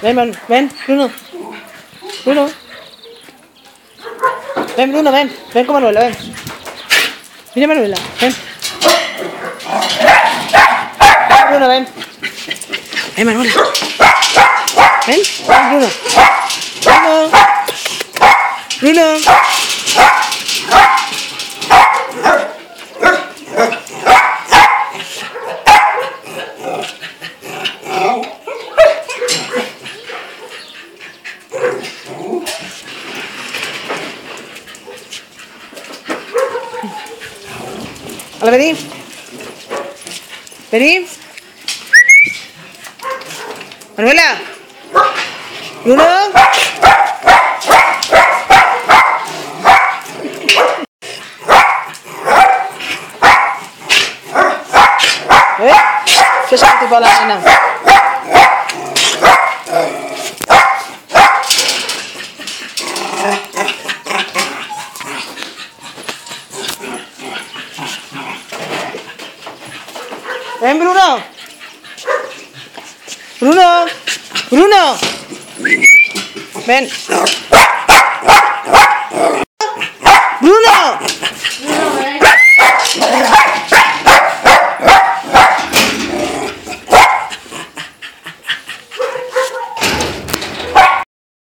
ven, Bruno. Bruno. Ven, Bruno, ven. Ven con Manuela, ven. Mira, Manuela, ven. Bruno, ven. Ven, Manuela. Ven, Bruno. Bruno. Hola, vení. Vení. Manuela. Bruno. ¿Qué es tipo a la nena? Ven, Bruno. Bruno. Bruno. Ven. Bruno.